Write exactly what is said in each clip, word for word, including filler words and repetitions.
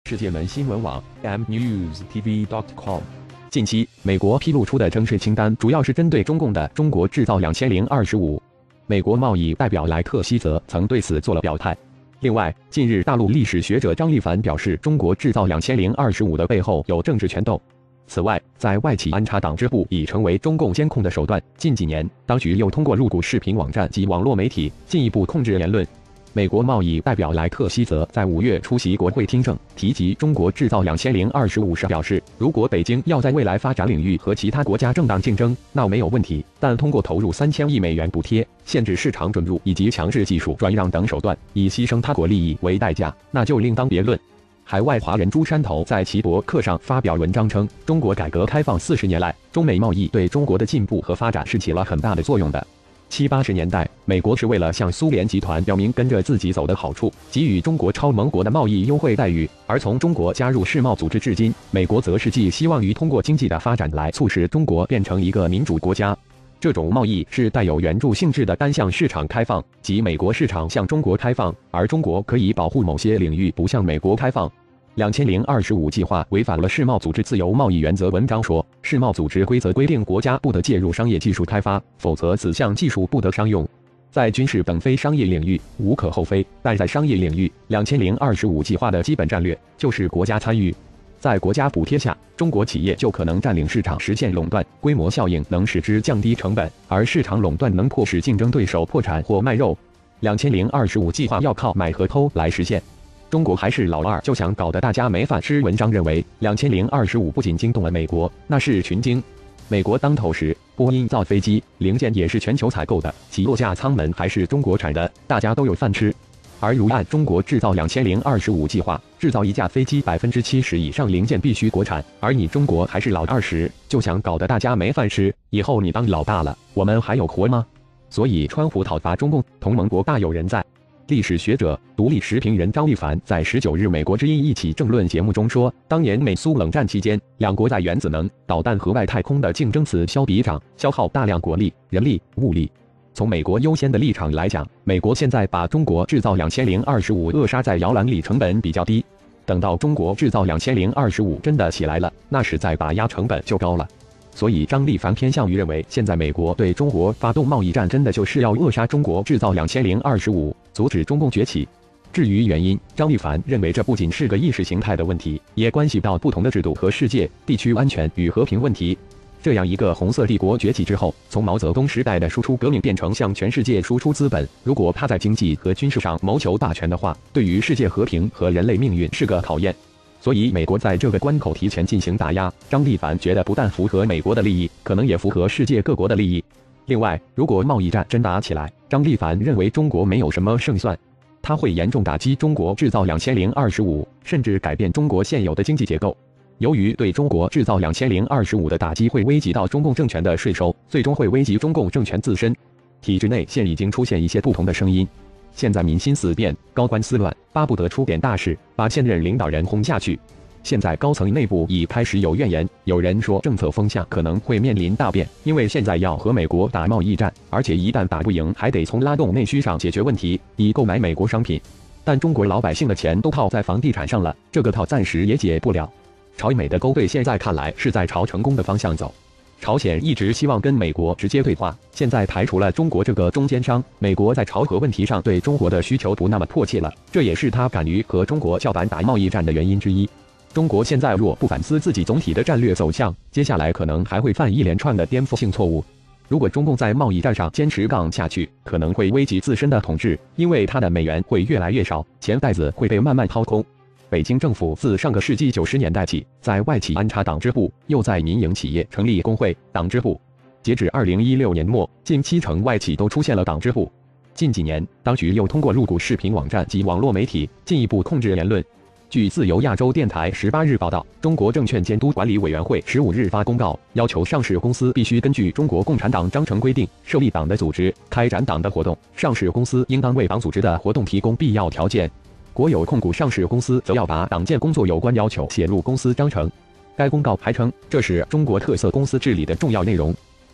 世界门新闻网 m news t v dot com。近期，美国披露出的征税清单主要是针对中共的中国制造两千零二十五。美国贸易代表莱特希泽曾对此做了表态。另外，近日大陆历史学者张立凡表示，中国制造两千零二十五的背后有政治权斗。此外，在外企安插党支部已成为中共监控的手段。近几年，当局又通过入股视频网站及网络媒体，进一步控制言论。美国贸易代表莱特希泽在五月出席国会听证，提及中国制造两千零二十五时表示，如果北京要在未来发展领域和其他国家正当竞争，那没有问题，但通过投入三千亿美元补贴、限制市场准入以及强制技术转让等手段，以牺牲他国利益为代价，那就另当别论。海外华人朱山头在其博客上发表文章称，中国改革开放四十年来，中美贸易对中国的进步和发展是起了很大的作用的。七八十年代，美国是为了向苏联集团表明跟着自己走的好处，给予中国超盟国的贸易优惠待遇；而从中国加入世贸组织至今，美国则是寄希望于通过经济的发展来促使中国变成一个民主国家。这种贸易是带有援助性质的单向市场开放，即美国市场向中国开放，而中国可以保护某些领域不向美国开放。两千零二十五计划违反了世贸组织自由贸易原则。文章说，世贸组织规则规定国家不得介入商业技术开发，否则此项技术不得商用。在军事等非商业领域无可厚非，但在商业领域，两千零二十五计划的基本战略就是国家参与。在国家补贴下，中国企业就可能占领市场，实现垄断，规模效应能使之降低成本，而市场垄断能迫使竞争对手破产或卖肉。两千零二十五计划要靠买和偷来实现。中国还是老二，就想搞得大家没饭吃。文章认为，两千零二十五不仅惊动了美国，那是群惊。美国当头时，波音造飞机零件也是全球采购的，其落架舱门还是中国产的，大家都有饭吃。而如按中国制造两千零二十五计划，制造一架飞机百分之七十以上零件必须国产，而你中国还是老二时，就想搞得大家没饭吃。以后你当老大了，我们还有活吗？所以川普讨伐中共，同盟国大有人在。历史学者、独立时评人张立凡在十九日美国之音一起政论节目中说，当年美苏冷战期间，两国在原子能、导弹和外太空的竞争此消彼长，消耗大量国力、人力、物力。从美国优先的立场来讲，美国现在把中国制造两千零二十五扼杀在摇篮里，成本比较低。等到中国制造两千零二十五真的起来了，那实在打压成本就高了。所以张立凡偏向于认为，现在美国对中国发动贸易战，真的就是要扼杀中国制造两千零二十五，阻止中共崛起。至于原因，张立凡认为这不仅是个意识形态的问题，也关系到不同的制度和世界、地区安全与和平问题。这样一个红色帝国崛起之后，从毛泽东时代的输出革命变成向全世界输出资本，如果他在经济和军事上谋求大权的话，对于世界和平和人类命运是个考验。所以美国在这个关口提前进行打压，张立凡觉得不但符合美国的利益，可能也符合世界各国的利益。另外，如果贸易战真打起来，张立凡认为中国没有什么胜算，他会严重打击中国制造两千零二十五，甚至改变中国现有的经济结构。由于对中国制造两千零二十五的打击会危及到中共政权的税收，最终会危及中共政权自身。体制内现已经出现一些不同的声音。现在民心思变，高官思乱，巴不得出点大事，把现任领导人轰下去。现在高层内部已开始有怨言，有人说政策风向可能会面临大变，因为现在要和美国打贸易战，而且一旦打不赢，还得从拉动内需上解决问题，以购买美国商品。但中国老百姓的钱都套在房地产上了，这个套暂时也解不了。朝美的勾兑现在看来是在朝成功的方向走。朝鲜一直希望跟美国直接对话，现在排除了中国这个中间商，美国在朝核问题上对中国的需求不那么迫切了，这也是他敢于和中国叫板打贸易战的原因之一。中国现在若不反思自己总体的战略走向，接下来可能还会犯一连串的颠覆性错误。如果中共在贸易战上坚持杠下去，可能会危及自身的统治，因为它的美元会越来越少，钱袋子会被慢慢掏空。北京政府自上个世纪九十年代起，在外企安插党支部，又在民营企业成立工会、党支部。截止二零一六年末，近七成外企都出现了党支部。近几年，当局又通过入股视频网站及网络媒体，进一步控制言论。据自由亚洲电台十八日报道，中国证券监督管理委员会十五日发公告，要求上市公司必须根据中国共产党章程规定设立党的组织，开展党的活动。上市公司应当为党组织的活动提供必要条件。国有控股上市公司则要把党建工作有关要求写入公司章程。该公告还称，这是中国特色公司治理的重要内容。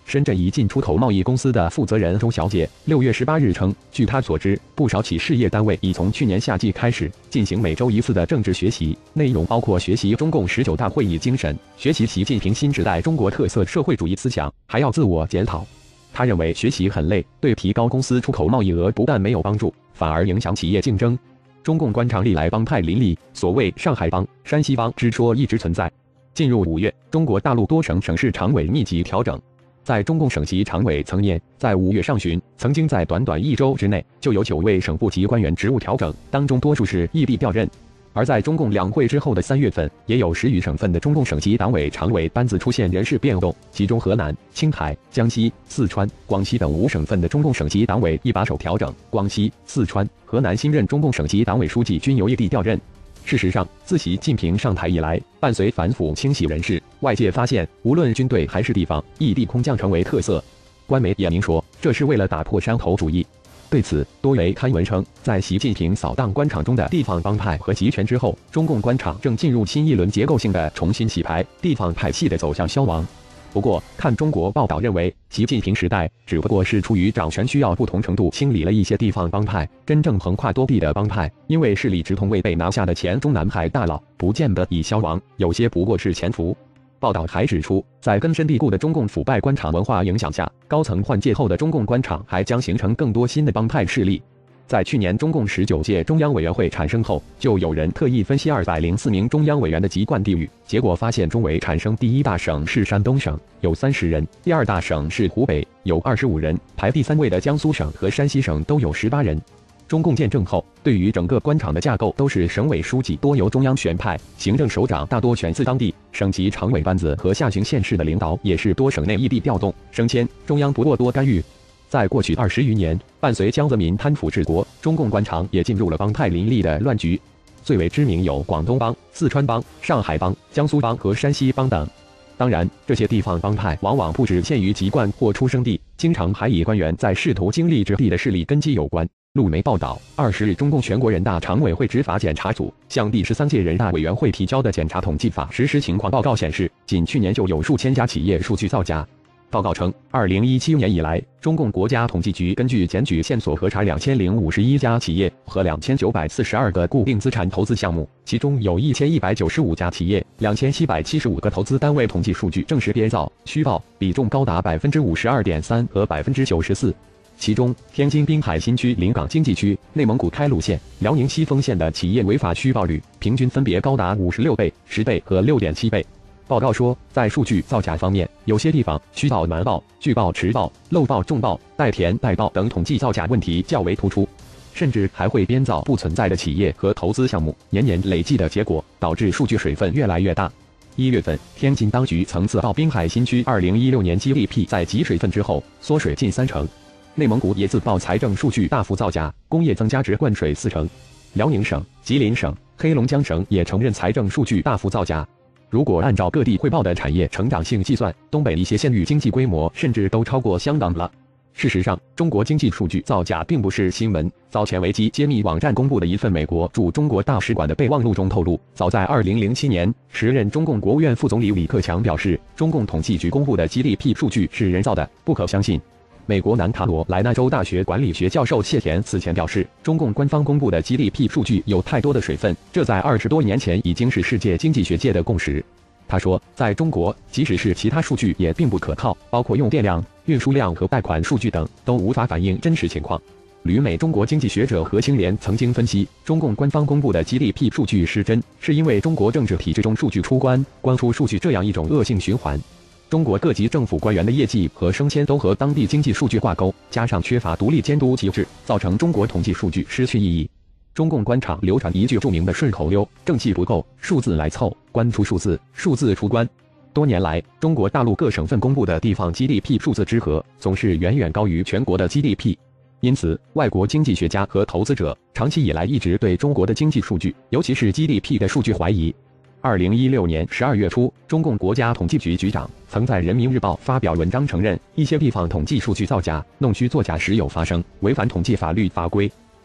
深圳一进出口贸易公司的负责人周小姐六月十八日称，据她所知，不少企事业单位已从去年夏季开始进行每周一次的政治学习，内容包括学习中共十九大会议精神，学习习近平新时代中国特色社会主义思想，还要自我检讨。他认为学习很累，对提高公司出口贸易额不但没有帮助，反而影响企业竞争。中共官场历来帮派林立，所谓上海帮、山西帮之说一直存在。进入五月，中国大陆多省省市常委密集调整。在中共省级常委层面，在五月上旬，曾经在短短一周之内就有九位省部级官员职务调整，当中多数是异地调任。而在中共两会之后的三月份，也有十余省份的中共省级党委常委班子出现人事变动，其中河南、青海、江西、四川、广西等五省份的中共省级党委一把手调整，广西、四川、河南新任中共省级党委书记均由异地调任。事实上，自习近平上台以来，伴随反腐清洗人士，外界发现，无论军队还是地方，异地空降成为特色。官媒也明说，这是为了打破山头主义。对此，多媒刊文称，在习近平扫荡官场中的地方帮派和集权之后，中共官场正进入新一轮结构性的重新洗牌，地方派系的走向消亡。不过，看中国报道认为，习近平时代只不过是出于掌权需要，不同程度清理了一些地方帮派，真正横跨多地的帮派，因为势力直通未被拿下的前中南海大佬，不见得已消亡，有些不过是潜伏。报道还指出，在根深蒂固的中共腐败官场文化影响下，高层换届后的中共官场还将形成更多新的帮派势力。在去年中共十九届中央委员会产生后，就有人特意分析二百零四名中央委员的籍贯地域，结果发现中委产生第一大省是山东省，有三十人；第二大省是湖北，有二十五人；排第三位的江苏省和山西省都有十八人。中共建政后，对于整个官场的架构都是省委书记多由中央选派，行政首长大多选自当地，省级常委班子和下巡县市的领导也是多省内异地调动升迁，中央不过多干预。在过去二十余年，伴随江泽民贪腐治国，中共官场也进入了帮派林立的乱局。最为知名有广东帮、四川帮、上海帮、江苏帮和山西帮等。当然，这些地方帮派往往不只限于籍贯或出生地，经常还与官员在仕途经历之地的势力根基有关。路媒报道，二十日，中共全国人大常委会执法检查组向第十三届人大委员会提交的检查统计法实施情况报告显示，仅去年就有数千家企业数据造假。报告称，二零一七年以来，中共国家统计局根据检举线索核查两千零五十一家企业和两千九百四十二个固定资产投资项目，其中有一千一百九十五家企业、两千七百七十五个投资单位统计数据证实编造、虚报，比重高达百分之五十二点三和百分之九十四。其中，天津滨海新区临港经济区、内蒙古开鲁县、辽宁西丰县的企业违法虚报率平均分别高达五十六倍、十倍和六点七倍。报告说，在数据造假方面，有些地方虚报、瞒报、拒报、迟报、漏报、重报、代填、代报等统计造假问题较为突出，甚至还会编造不存在的企业和投资项目，年年累计的结果导致数据水分越来越大。一月份，天津当局曾自报滨海新区二零一六年 G D P 在集水分之后缩水近三成，内蒙古也自报财政数据大幅造假，工业增加值灌水四成，辽宁省、吉林省、黑龙江省也承认财政数据大幅造假。如果按照各地汇报的产业成长性计算，东北一些县域经济规模甚至都超过香港了。事实上，中国经济数据造假并不是新闻。早前维基揭秘网站公布的一份美国驻中国大使馆的备忘录中透露，早在二零零七年，时任中共国务院副总理李克强表示，中共统计局公布的 G D P 数据是人造的，不可相信。美国南卡罗来纳州大学管理学教授谢田此前表示，中共官方公布的 G D P 数据有太多的水分，这在二十多年前已经是世界经济学界的共识。他说，在中国，即使是其他数据也并不可靠，包括用电量、运输量和贷款数据等，都无法反映真实情况。旅美中国经济学者何清莲曾经分析，中共官方公布的 G D P 数据是真，是因为中国政治体制中数据出关、关出数据这样一种恶性循环。中国各级政府官员的业绩和升迁都和当地经济数据挂钩，加上缺乏独立监督机制，造成中国统计数据失去意义。中共官场流传一句著名的顺口溜：正气不够，数字来凑，关出数字，数字出关。多年来，中国大陆各省份公布的地方 G D P 数字之和总是远远高于全国的 G D P， 因此，外国经济学家和投资者长期以来一直对中国的经济数据，尤其是 G D P 的数据怀疑。二零一六年十二月初，中共国家统计局局长曾在人民日报发表文章承认，一些地方统计数据造假、弄虚作假时有发生，违反统计法律法规。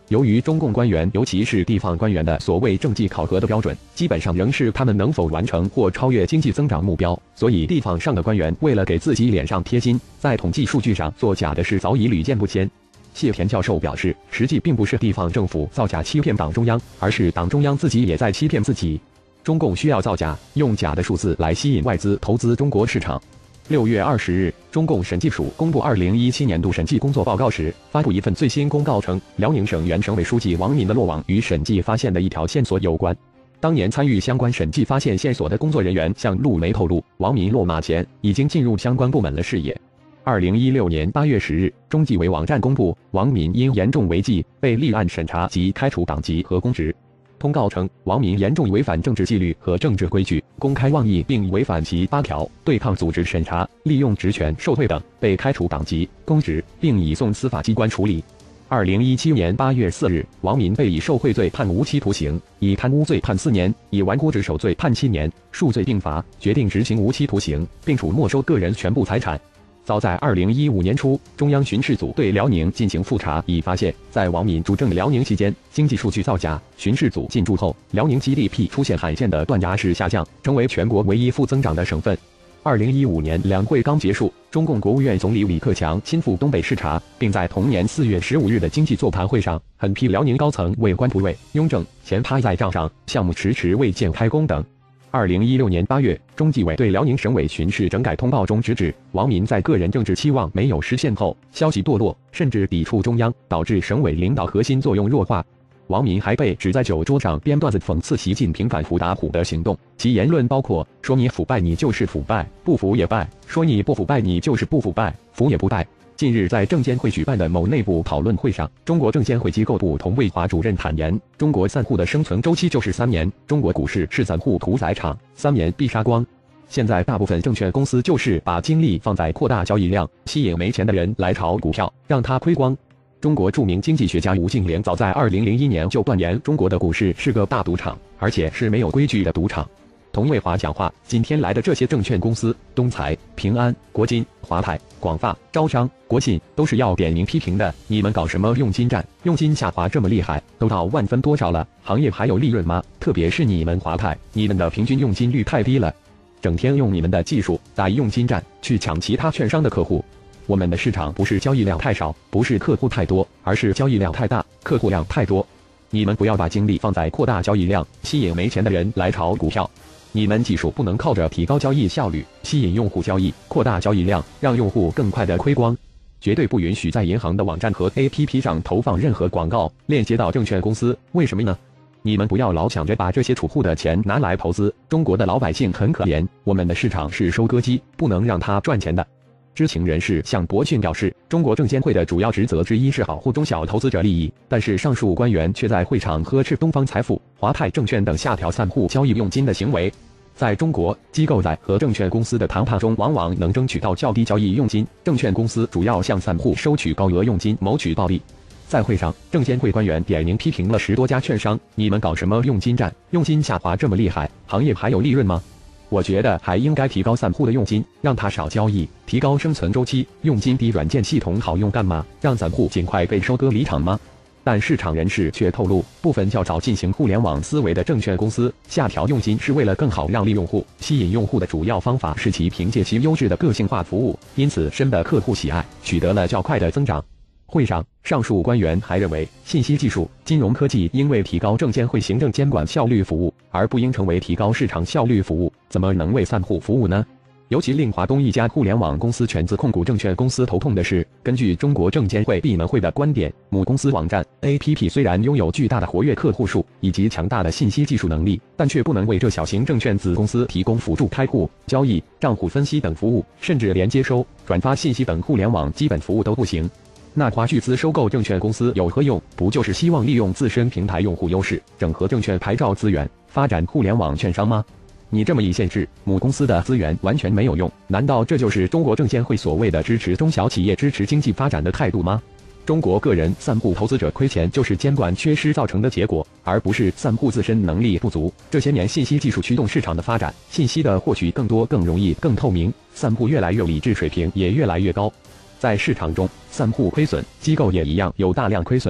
由于中共官员，尤其是地方官员的所谓政绩考核的标准，基本上仍是他们能否完成或超越经济增长目标，所以地方上的官员为了给自己脸上贴金，在统计数据上作假的事早已屡见不鲜。谢田教授表示，实际并不是地方政府造假欺骗党中央，而是党中央自己也在欺骗自己。中共需要造假，用假的数字来吸引外资投资中国市场。六月二十日，中共审计署公布二零一七年度审计工作报告时，发布一份最新公告称，辽宁省原省委书记王敏的落网与审计发现的一条线索有关。当年参与相关审计发现线索的工作人员向陆媒透露，王敏落马前已经进入相关部门了视野。二零一六年八月十日，中纪委网站公布，王敏因严重违纪被立案审查及开除党籍和公职。通告称，王敏严重违反政治纪律和政治规矩，公开妄议并违反其八条对抗组织审查、利用职权受贿等，被开除党籍、公职，并移送司法机关处理。二零一七年八月四日，王敏被以受贿罪判无期徒刑，以贪污罪判四年，以顽固职守罪判七年，数罪并罚，决定执行无期徒刑，并处没收个人全部财产。早在二零一五年初，中央巡视组对辽宁进行复查，已发现，在王敏主政辽宁期间，经济数据造假。巡视组进驻后，辽宁 G D P 出现罕见的断崖式下降，成为全国唯一负增长的省份。二零一五年两会刚结束，中共国务院总理李克强亲赴东北视察，并在同年四月十五日的经济座谈会上狠批辽宁高层为官不畏、庸政、钱趴在账上，项目迟迟未见开工等。二零一六年八月，中纪委对辽宁省委巡视整改通报中直指，王敏在个人政治期望没有实现后，消极堕落，甚至抵触中央，导致省委领导核心作用弱化。王敏还被指在酒桌上编段子讽刺习近平反腐打虎的行动，其言论包括说你腐败你就是腐败，不腐也败；说你不腐败你就是不腐败，腐也不败。近日在证监会举办的某内部讨论会上，中国证监会机构部童卫华主任坦言，中国散户的生存周期就是三年，中国股市是散户屠宰场，三年必杀光。现在大部分证券公司就是把精力放在扩大交易量，吸引没钱的人来炒股票，让他亏光。中国著名经济学家吴敬琏早在二零零一年就断言，中国的股市是个大赌场，而且是没有规矩的赌场。童卫华讲话，今天来的这些证券公司，东财、平安、国金、华泰、广发、招商、国信都是要点名批评的。你们搞什么佣金战？佣金下滑这么厉害，都到万分多少了，行业还有利润吗？特别是你们华泰，你们的平均佣金率太低了，整天用你们的技术打佣金战去抢其他券商的客户。我们的市场不是交易量太少，不是客户太多，而是交易量太大，客户量太多。你们不要把精力放在扩大交易量，吸引没钱的人来炒股票。你们技术不能靠着提高交易效率，吸引用户交易，扩大交易量，让用户更快的亏光。绝对不允许在银行的网站和 A P P 上投放任何广告，链接到证券公司。为什么呢？你们不要老想着把这些储户的钱拿来投资，中国的老百姓很可怜，我们的市场是收割机，不能让它赚钱的。知情人士向博讯表示，中国证监会的主要职责之一是保护中小投资者利益，但是上述官员却在会场呵斥东方财富、华泰证券等下调散户交易佣金的行为。在中国，机构在和证券公司的谈判中往往能争取到较低交易佣金，证券公司主要向散户收取高额佣金谋取暴利。在会上，证监会官员点名批评了十多家券商，你们搞什么佣金战？佣金下滑这么厉害，行业还有利润吗？我觉得还应该提高散户的佣金，让他少交易，提高生存周期。佣金低，软件系统好用干嘛？让散户尽快被收割离场吗？但市场人士却透露，部分较早进行互联网思维的证券公司下调佣金是为了更好让利用户，吸引用户的主要方法是其凭借其优质的个性化服务，因此深的客户喜爱，取得了较快的增长。会上，上述官员还认为，信息技术、金融科技应为提高证监会行政监管效率服务，而不应成为提高市场效率服务，怎么能为散户服务呢？尤其令华东一家互联网公司全资控股证券公司头痛的是，根据中国证监会闭门会的观点，母公司网站 A P P 虽然拥有巨大的活跃客户数以及强大的信息技术能力，但却不能为这小型证券子公司提供辅助开户、交易、账户分析等服务，甚至连接收、转发信息等互联网基本服务都不行。那华巨资收购证券公司有何用？不就是希望利用自身平台用户优势，整合证券牌照资源，发展互联网券商吗？你这么一限制，母公司的资源完全没有用，难道这就是中国证监会所谓的支持中小企业、支持经济发展的态度吗？中国个人散户投资者亏钱，就是监管缺失造成的结果，而不是散户自身能力不足。这些年，信息技术驱动市场的发展，信息的获取更多、更容易、更透明，散户越来越理智，水平也越来越高。在市场中，散户亏损，机构也一样有大量亏损的。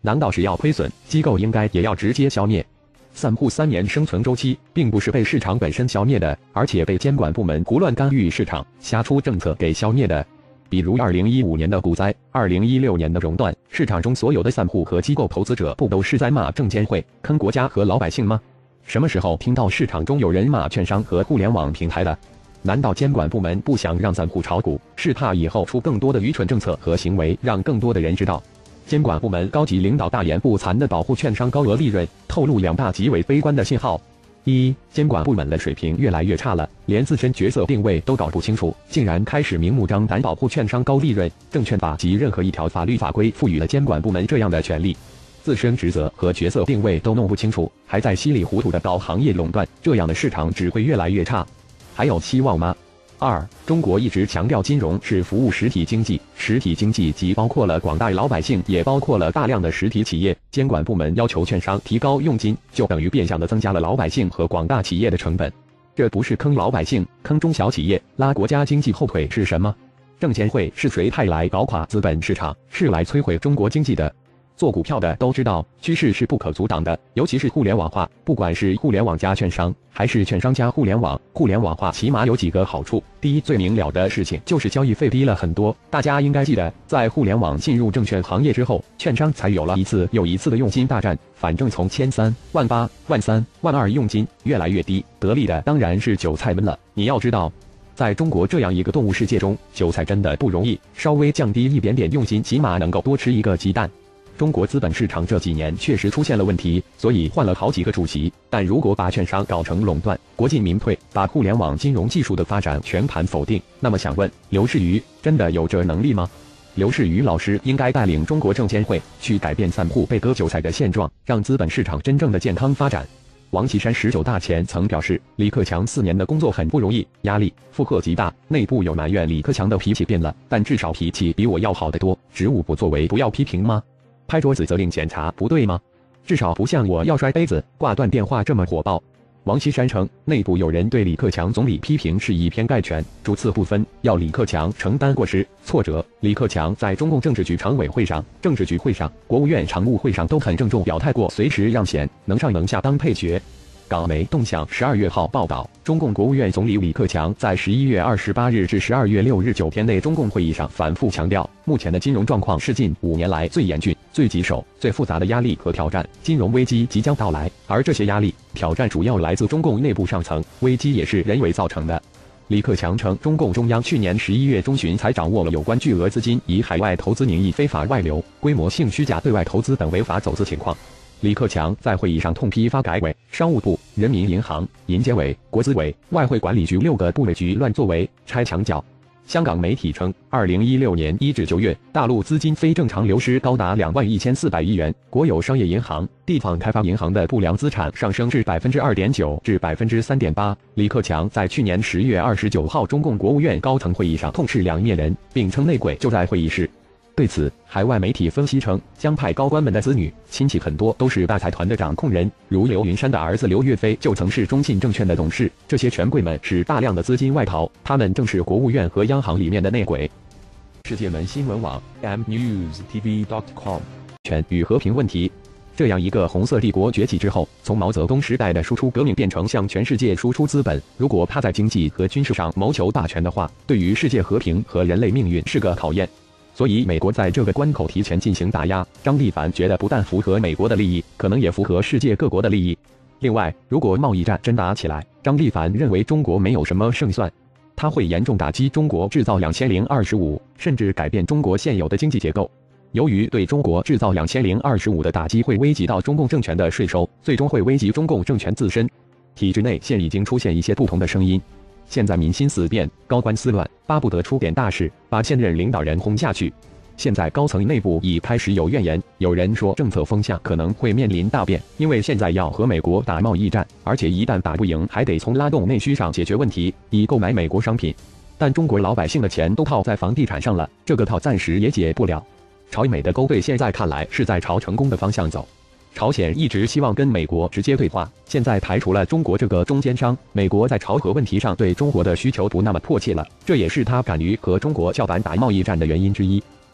难道是要亏损？机构应该也要直接消灭。散户三年生存周期，并不是被市场本身消灭的，而且被监管部门胡乱干预市场、瞎出政策给消灭的。比如二零一五年的股灾，二零一六年的熔断，市场中所有的散户和机构投资者不都是在骂证监会、坑国家和老百姓吗？什么时候听到市场中有人骂券商和互联网平台的？难道监管部门不想让散户炒股，是怕以后出更多的愚蠢政策和行为，让更多的人知道？监管部门高级领导大言不惭地保护券商高额利润，透露两大极为悲观的信号：一、监管部门的水平越来越差了，连自身角色定位都搞不清楚，竟然开始明目张胆保护券商高利润。证券法及任何一条法律法规赋予了监管部门这样的权利，自身职责和角色定位都弄不清楚，还在稀里糊涂地搞行业垄断，这样的市场只会越来越差。还有希望吗？二、中国一直强调金融是服务实体经济，实体经济既包括了广大老百姓，也包括了大量的实体企业。监管部门要求券商提高佣金，就等于变相的增加了老百姓和广大企业的成本。这不是坑老百姓、坑中小企业、拉国家经济后腿是什么？证监会是谁派来搞垮资本市场，是来摧毁中国经济的？做股票的都知道，趋势是不可阻挡的，尤其是互联网化。不管是互联网加券商，还是券商加互联网，互联网化起码有几个好处。第一，最明了的事情就是交易费低了很多。大家应该记得，在互联网进入证券行业之后，券商才有了一次又一次的佣金大战。反正从千三、万八、万三、万二佣金越来越低，得利的当然是韭菜们了。你要知道，在中国这样一个动物世界中，韭菜真的不容易，稍微降低一点点佣金，起码能够多吃一个鸡蛋。中国资本市场这几年确实出现了问题，所以换了好几个主席。但如果把券商搞成垄断，国进民退，把互联网金融技术的发展全盘否定，那么想问，刘士余真的有这能力吗？刘士余老师应该带领中国证监会去改变散户被割韭菜的现状，让资本市场真正的健康发展。王岐山十九大前曾表示，李克强四年的工作很不容易，压力负荷极大，内部有埋怨李克强的脾气变了，但至少脾气比我要好得多。职务不作为不要批评吗？拍桌子责令检查不对吗？至少不像我要摔杯子、挂断电话这么火爆。王岐山称，内部有人对李克强总理批评是以偏概全，主次不分，要李克强承担过失、挫折。李克强在中共政治局常委会上、政治局会上、国务院常务会上都很郑重表态过，随时让贤，能上能下当配角。港媒动向十二月号报道，中共国务院总理李克强在十一月二十八日至十二月六日九天内中共会议上反复强调，目前的金融状况是近五年来最严峻、最棘手、最复杂的压力和挑战，金融危机即将到来，而这些压力、挑战主要来自中共内部上层，危机也是人为造成的。李克强称，中共中央去年十一月中旬才掌握了有关巨额资金以海外投资名义非法外流、规模性虚假对外投资等违法走资情况。李克强在会议上痛批发改委、商务部、人民银行、银监委、国资委、外汇管理局六个部委局乱作为、拆墙脚。香港媒体称，二零一六年一至九月，大陆资金非正常流失高达两万一千四百亿元，国有商业银行、地方开发银行的不良资产上升至百分之二点九至百分之三点八。李克强在去年十月二十九号中共国务院高层会议上痛斥两面人，并称内鬼就在会议室。对此，海外媒体分析称，江派高官们的子女亲戚很多都是大财团的掌控人，如刘云山的儿子刘岳飞就曾是中信证券的董事。这些权贵们使大量的资金外逃，他们正是国务院和央行里面的内鬼。世界门新闻网 m news t v dot com 权与和平问题。这样一个红色帝国崛起之后，从毛泽东时代的输出革命变成向全世界输出资本，如果他在经济和军事上谋求大权的话，对于世界和平和人类命运是个考验。所以美国在这个关口提前进行打压，张立凡觉得不但符合美国的利益，可能也符合世界各国的利益。另外，如果贸易战真打起来，张立凡认为中国没有什么胜算，他会严重打击中国制造两千零二十五，甚至改变中国现有的经济结构。由于对中国制造两千零二十五的打击会危及到中共政权的税收，最终会危及中共政权自身。体制内现已经出现一些不同的声音。现在民心思变，高官思乱，巴不得出点大事，把现任领导人轰下去。现在高层内部已开始有怨言，有人说政策风向可能会面临大变，因为现在要和美国打贸易战，而且一旦打不赢，还得从拉动内需上解决问题，以购买美国商品。但中国老百姓的钱都套在房地产上了，这个套暂时也解不了。朝美的勾兑现在看来是在朝成功的方向走。朝鲜一直希望跟美国直接对话，现在排除了中国这个中间商，美国在朝核问题上对中国的需求不那么迫切了，这也是他敢于和中国叫板打贸易战的原因之一。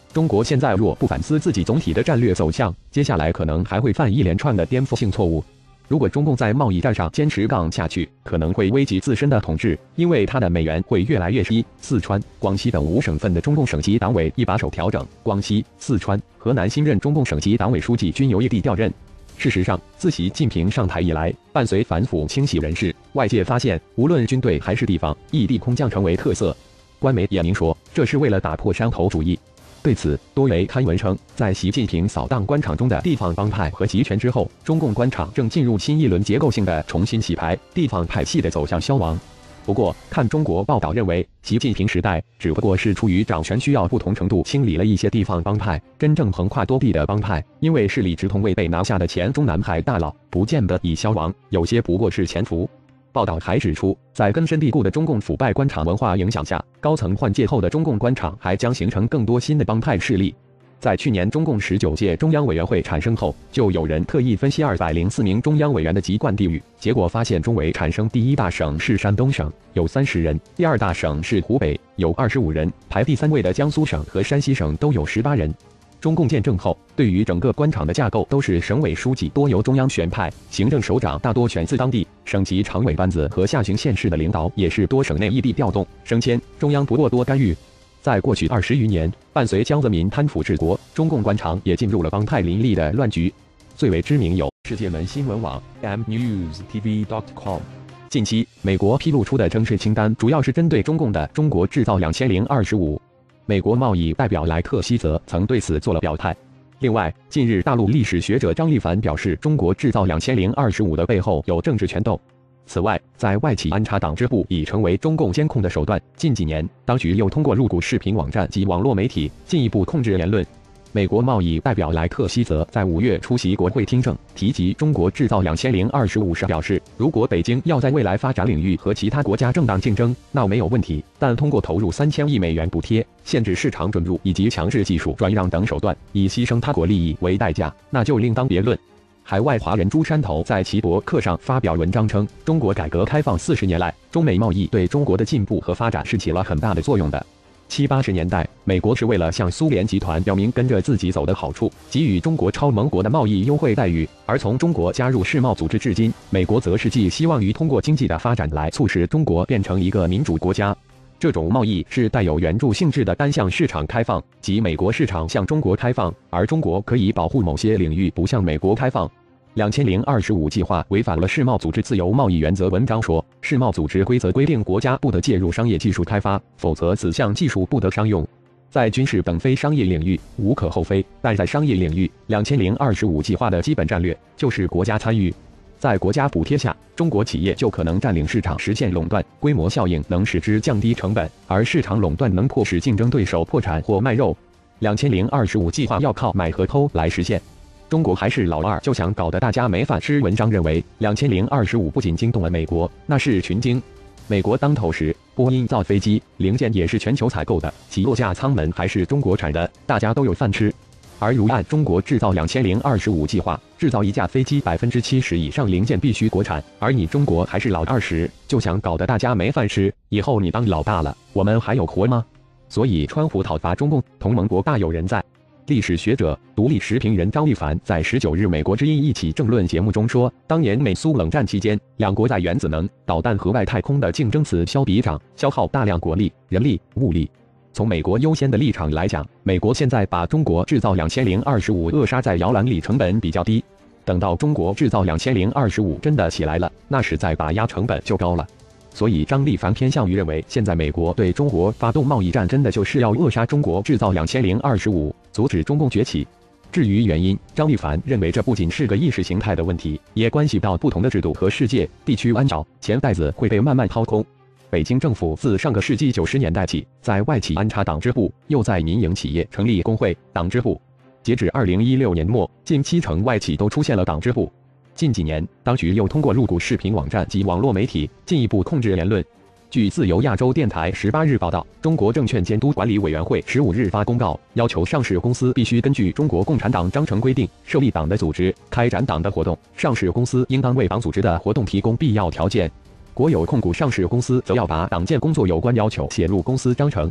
中国现在若不反思自己总体的战略走向，接下来可能还会犯一连串的颠覆性错误。如果中共在贸易战上坚持杠下去，可能会危及自身的统治，因为它的美元会越来越低。四川、广西等五省份的中共省级党委一把手调整，广西、四川、河南新任中共省级党委书记均由异地调任。事实上，自习近平上台以来，伴随反腐清洗人事，外界发现，无论军队还是地方，异地空降成为特色。官媒也明说，这是为了打破山头主义。对此，多维刊文称，在习近平扫荡官场中的地方帮派和集权之后，中共官场正进入新一轮结构性的重新洗牌，地方派系的走向消亡。不过，看中国报道认为，习近平时代只不过是出于掌权需要，不同程度清理了一些地方帮派，真正横跨多地的帮派，因为势力直通未被拿下的前中南海大佬，不见得已消亡，有些不过是潜伏。报道还指出，在根深蒂固的中共腐败官场文化影响下，高层换届后的中共官场还将形成更多新的帮派势力。在去年中共十九届中央委员会产生后，就有人特意分析二百零四名中央委员的籍贯地域，结果发现中委产生第一大省是山东省，有三十人；第二大省是湖北，有二十五人；排第三位的江苏省和山西省都有十八人。中共建政后，对于整个官场的架构都是省委书记多由中央选派，行政首长大多选自当地，省级常委班子和下行县市的领导也是多省内异地调动升迁，中央不过多干预。在过去二十余年，伴随江泽民贪腐治国，中共官场也进入了帮派林立的乱局。最为知名有世界门新闻网 m news t v dot com。近期，美国披露出的征税清单主要是针对中共的中国制造两千零二十五。美国贸易代表莱特希泽曾对此做了表态。另外，近日大陆历史学者张立凡表示，中国制造两千零二十五的背后有政治权斗。此外，在外企安插党支部已成为中共监控的手段。近几年，当局又通过入股视频网站及网络媒体，进一步控制言论。美国贸易代表莱特希泽在五月出席国会听证，提及中国制造两千零二十五时表示，如果北京要在未来发展领域和其他国家正当竞争，那没有问题，但通过投入三千亿美元补贴、限制市场准入以及强制技术转让等手段，以牺牲他国利益为代价，那就另当别论。海外华人朱山头在其博客上发表文章称，中国改革开放四十年来，中美贸易对中国的进步和发展是起了很大的作用的。七八十年代，美国是为了向苏联集团表明跟着自己走的好处，给予中国超盟国的贸易优惠待遇；而从中国加入世贸组织至今，美国则是寄希望于通过经济的发展来促使中国变成一个民主国家。这种贸易是带有援助性质的单向市场开放，即美国市场向中国开放，而中国可以保护某些领域不向美国开放。两千零二十五计划违反了世贸组织自由贸易原则。文章说，世贸组织规则规定国家不得介入商业技术开发，否则此项技术不得商用。在军事等非商业领域无可厚非，但在商业领域，两千零二十五计划的基本战略就是国家参与。在国家补贴下，中国企业就可能占领市场，实现垄断，规模效应能使之降低成本，而市场垄断能迫使竞争对手破产或卖肉。两千零二十五计划要靠买和偷来实现。中国还是老二，就想搞得大家没饭吃。文章认为，两千零二十五不仅惊动了美国，那是群惊。美国当头时，波音造飞机零件也是全球采购的，起落架舱门还是中国产的，大家都有饭吃。而如按中国制造两千零二十五计划，制造一架飞机百分之七十以上零件必须国产，而你中国还是老二十，就想搞得大家没饭吃。以后你当老大了，我们还有活吗？所以川普讨伐中共，同盟国大有人在。历史学者、独立时评人张立凡在十九日美国之音一起政论节目中说，当年美苏冷战期间，两国在原子能、导弹和外太空的竞争此消彼长，消耗大量国力、人力、物力。从美国优先的立场来讲，美国现在把中国制造两千零二十五扼杀在摇篮里，成本比较低。等到中国制造两千零二十五真的起来了，那时再打压成本就高了。所以张立凡偏向于认为，现在美国对中国发动贸易战，真的就是要扼杀中国制造两千零二十五，阻止中共崛起。至于原因，张立凡认为这不仅是个意识形态的问题，也关系到不同的制度和世界地区弯角，钱袋子会被慢慢掏空。北京政府自上个世纪九十年代起，在外企安插党支部，又在民营企业成立工会、党支部。截止二零一六年末，近七成外企都出现了党支部。近几年，当局又通过入股视频网站及网络媒体，进一步控制言论。据自由亚洲电台十八日报道，中国证券监督管理委员会十五日发公告，要求上市公司必须根据中国共产党章程规定，设立党的组织，开展党的活动。上市公司应当为党组织的活动提供必要条件。国有控股上市公司则要把党建工作有关要求写入公司章程。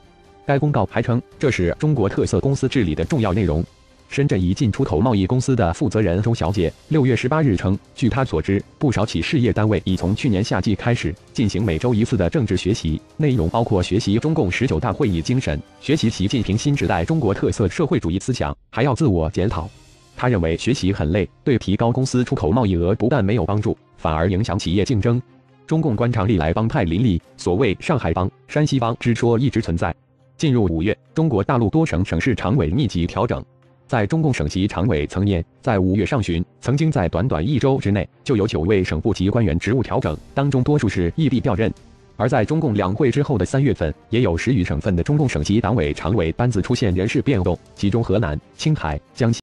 该公告还称，这是中国特色公司治理的重要内容。深圳一进出口贸易公司的负责人周小姐六月十八日称，据她所知，不少企事业单位已从去年夏季开始进行每周一次的政治学习，内容包括学习中共十九大会议精神，学习习近平新时代中国特色社会主义思想，还要自我检讨。她认为学习很累，对提高公司出口贸易额不但没有帮助，反而影响企业竞争。中共官场历来帮派林立，所谓上海帮、山西帮之说一直存在。进入五月，中国大陆多省省市常委密集调整。在中共省级常委层面，在五月上旬，曾经在短短一周之内，就有九位省部级官员职务调整，当中多数是异地调任。而在中共两会之后的三月份，也有十余省份的中共省级党委常委班子出现人事变动，其中河南、青海、江西。